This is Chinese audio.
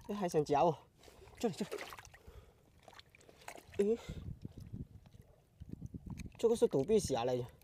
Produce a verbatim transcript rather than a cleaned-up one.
哎，还想夹我，这里这里。诶，这个是躲避侠来着。